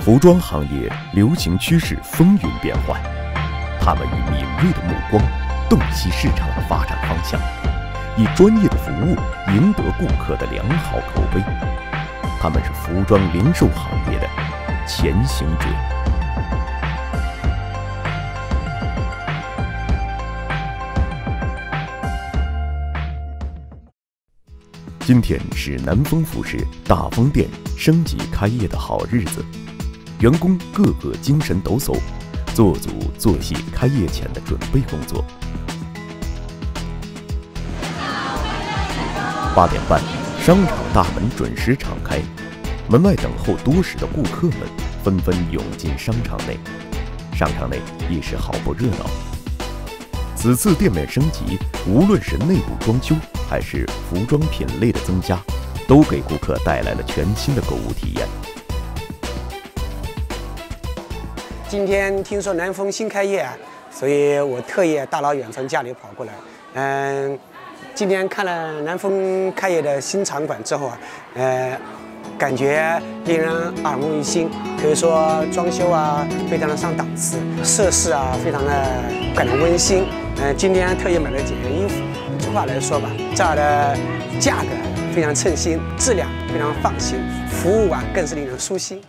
服装行业流行趋势风云变幻，他们以敏锐的目光洞悉市场的发展方向，以专业的服务赢得顾客的良好口碑。他们是服装零售行业的前行者。今天是南丰服饰大丰店升级开业的好日子，员工个个精神抖擞，做足做细开业前的准备工作。8点半，商场大门准时敞开，门外等候多时的顾客们纷纷涌进商场内，商场内一时好不热闹。此次店面升级，无论是内部装修还是服装品类的增加，都给顾客带来了全新的购物体验。 今天听说南丰新开业，所以我特意大老远从家里跑过来。今天看了南丰开业的新场馆之后感觉令人耳目一新，可以说装修非常的上档次，设施非常的感到温馨。今天特意买了几件衣服。这话来说吧，这儿的价格非常称心，质量非常放心，服务更是令人舒心。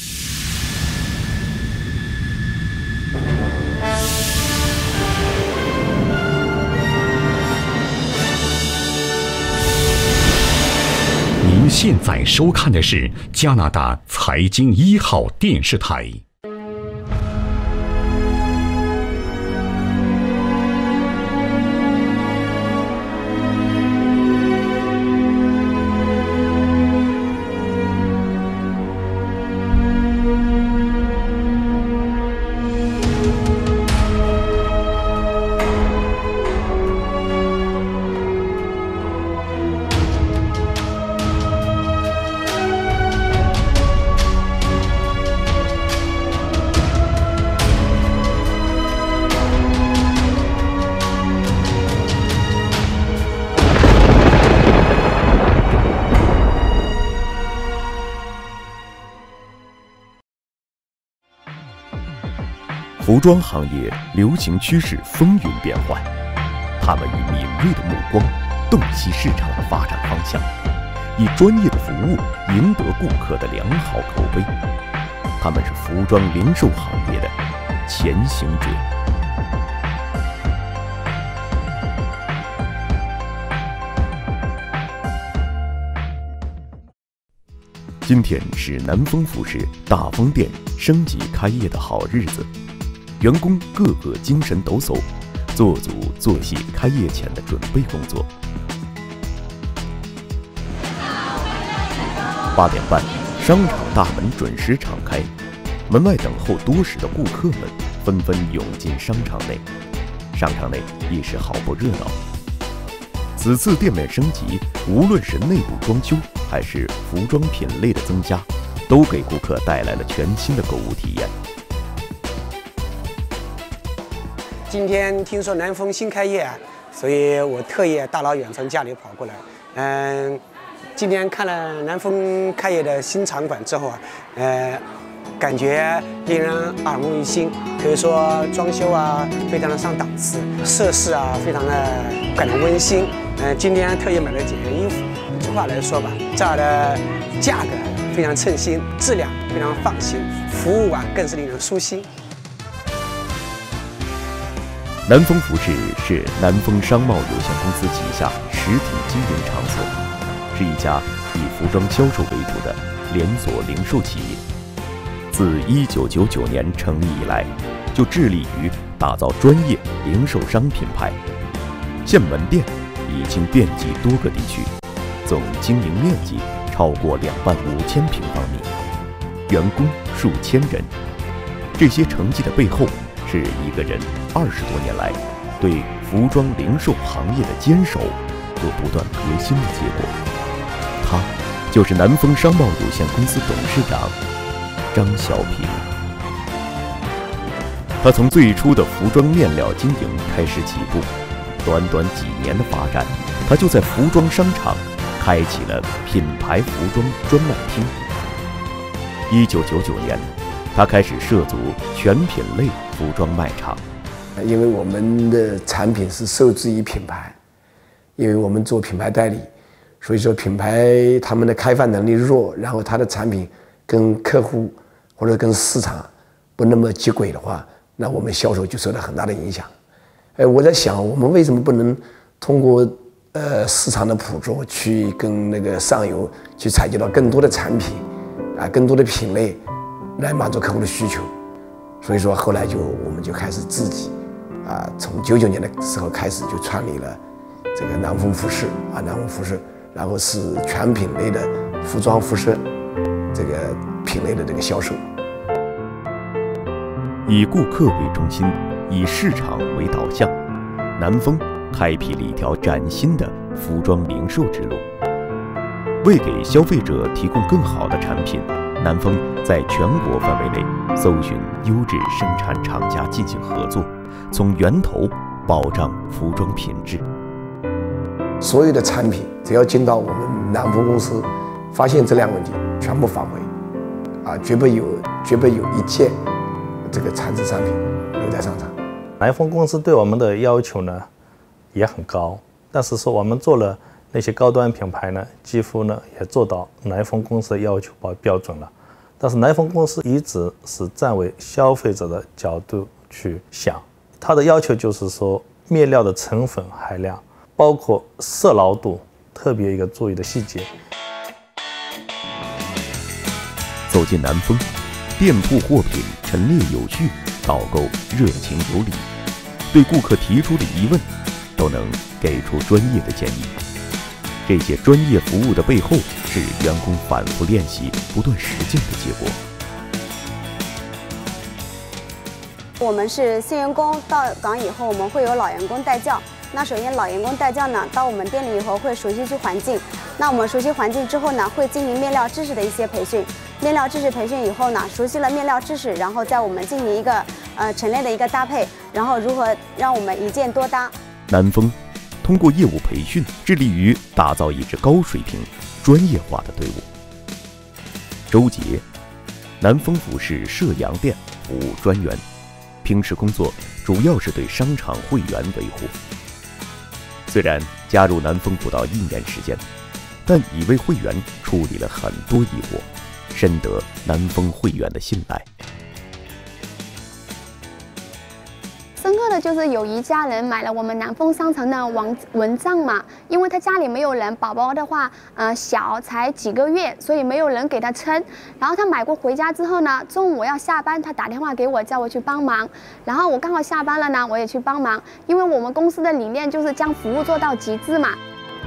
您现在收看的是加拿大财经1号电视台。 服装行业流行趋势风云变幻，他们以敏锐的目光洞悉市场的发展方向，以专业的服务赢得顾客的良好口碑。他们是服装零售行业的前行者。今天是南丰服饰大丰店升级开业的好日子，员工个个精神抖擞，做足做细开业前的准备工作。8点半，商场大门准时敞开，门外等候多时的顾客们纷纷涌进商场内，商场内一时好不热闹。此次店面升级，无论是内部装修还是服装品类的增加，都给顾客带来了全新的购物体验。 今天听说南丰新开业，所以我特意大老远从家里跑过来。今天看了南丰开业的新场馆之后感觉令人耳目一新，可以说装修非常的上档次，设施非常的感到温馨。今天特意买了几件衣服。这话来说吧，这儿的价格非常称心，质量非常放心，服务更是令人舒心。 南丰服饰是南丰商贸有限公司旗下实体经营场所，是一家以服装销售为主的连锁零售企业。自1999年成立以来，就致力于打造专业零售商品牌，现门店已经遍及多个地区，总经营面积超过25000平方米，员工数千人。这些成绩的背后，是一个人20多年来对服装零售行业的坚守和不断革新的结果。他就是南丰商贸有限公司董事长张小平。他从最初的服装面料经营开始起步，短短几年的发展，他就在服装商场开启了品牌服装专卖厅。1999年， 他开始涉足全品类服装卖场。 因为我们的产品是受制于品牌，因为我们做品牌代理，所以说品牌他们的开发能力弱，然后他的产品跟客户或者跟市场不那么接轨的话，那我们销售就受到很大的影响。我在想，我们为什么不能通过市场的捕捉去跟那个上游去采集到更多的产品啊，更多的品类来满足客户的需求。所以说后来我们就开始自己啊，从99年的时候开始就创立了这个南风服饰啊，南风服饰，然后是全品类的服装服饰这个品类的这个销售。 以顾客为中心，以市场为导向，南风开辟了一条崭新的服装零售之路。为给消费者提供更好的产品，南风在全国范围内搜寻优质生产厂家进行合作，从源头保障服装品质。 所有的产品只要进到我们南风公司，发现质量问题，全部返回，啊，绝不有一件这个残值商品留在商场。 南风公司对我们的要求呢也很高，但是说我们做了那些高端品牌呢，几乎呢也做到南风公司的要求标准了。但是南风公司一直是站为消费者的角度去想，它的要求就是说面料的成分含量，包括色牢度，特别一个注意的细节。 走进南风，店铺货品陈列有序，导购热情有礼，对顾客提出的疑问都能给出专业的建议。这些专业服务的背后，是员工反复练习、不断实践的结果。 我们是新员工到岗以后，我们会有老员工带教。那首先老员工带教呢，到我们店里以后会熟悉环境。那我们熟悉环境之后呢，会进行面料知识的一些培训。面料知识培训以后呢，熟悉了面料知识，然后在我们进行一个陈列的一个搭配，然后如何让我们一件多搭。 南风通过业务培训，致力于打造一支高水平、专业化的队伍。周杰，南风服饰射阳店服务专员，平时工作主要是对商场会员维护。虽然加入南风不到1年时间，但已为会员处理了很多疑惑，深得南风会员的信赖。 深刻的就是有一家人买了我们南风商城的蚊帐嘛，因为他家里没有人，宝宝的话，小才几个月，所以没有人给他撑。然后他买过回家之后呢，中午要下班，他打电话给我，叫我去帮忙。然后我刚好下班了呢，我也去帮忙，因为我们公司的理念就是将服务做到极致嘛。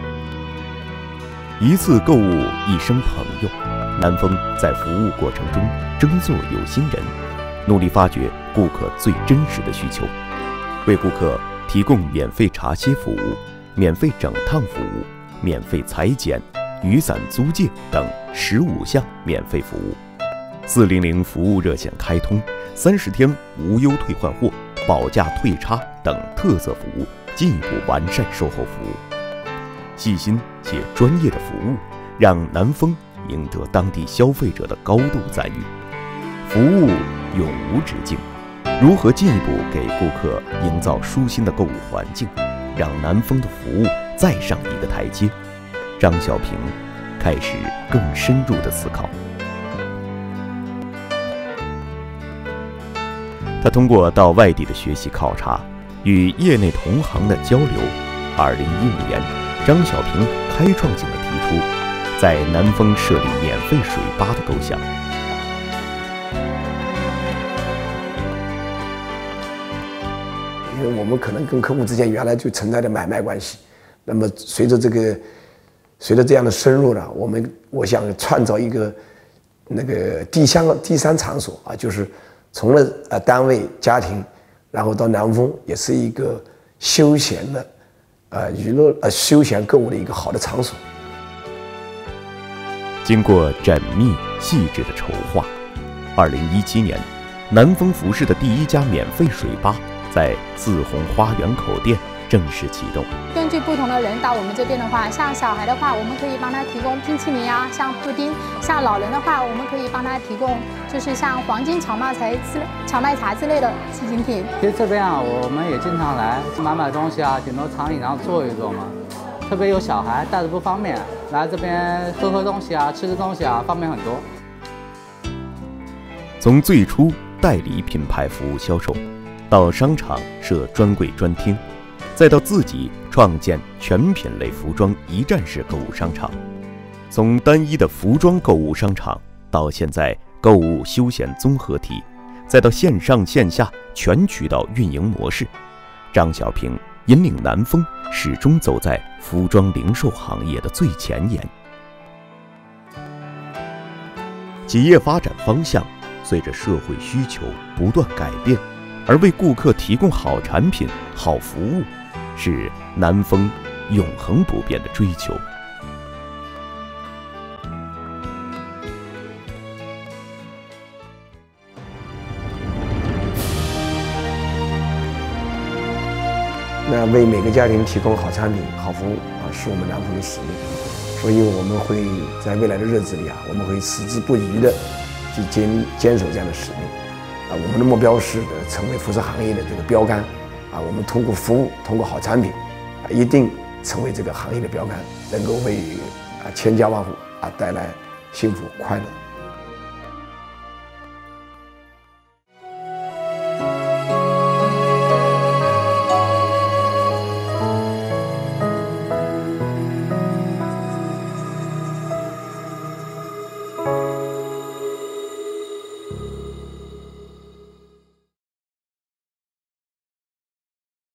一次购物一生朋友，南风在服务过程中争做有心人，努力发掘顾客最真实的需求。为顾客提供免费茶歇服务、免费整烫服务、免费裁剪、雨伞租借等15项免费服务。400服务热线开通，30天无忧退换货、保价退差等特色服务，进一步完善售后服务。细心且专业的服务，让南风赢得当地消费者的高度赞誉。服务永无止境。如何进一步给顾客营造舒心的购物环境，让南风的服务再上一个台阶？张小平开始更深入的思考。他通过到外地的学习考察，与业内同行的交流，2015年，张小平开创性的提出在南风设立免费水吧的构想。 因为我们可能跟客户之间原来就存在着买卖关系，那么随着这样的深入呢，我想创造一个那个第三场所啊，就是从了单位家庭，然后到南风，也是一个休闲的娱乐休闲购物的一个好的场所。 经过缜密细致的筹划，2017年，南风服饰的第1家免费水吧在自红花园口店正式启动。 根据不同的人到我们这边的话，像小孩的话，我们可以帮他提供冰淇淋啊，像布丁；像老人的话，我们可以帮他提供就是像黄金荞麦茶之类的纪念品。 其实这边啊，我们也经常来买东西啊，顶多长椅上坐一坐嘛。特别有小孩带着不方便，来这边喝东西啊，吃东西啊，方便很多。 从最初代理品牌服务销售，到商场设专柜专厅，再到自己创建全品类服装一站式购物商场，从单一的服装购物商场到现在购物休闲综合体，再到线上线下全渠道运营模式，张小平引领南丰始终走在服装零售行业的最前沿。企业发展方向随着社会需求不断改变，而为顾客提供好产品、好服务，是南丰永恒不变的追求。 那为每个家庭提供好产品、好服务啊，是我们南丰的使命。所以我们会在未来的日子里啊，我们会矢志不渝的去坚守这样的使命啊。我们的目标是成为服饰行业的这个标杆啊。我们通过服务，通过好产品啊，一定成为这个行业的标杆，能够为千家万户啊带来幸福快乐。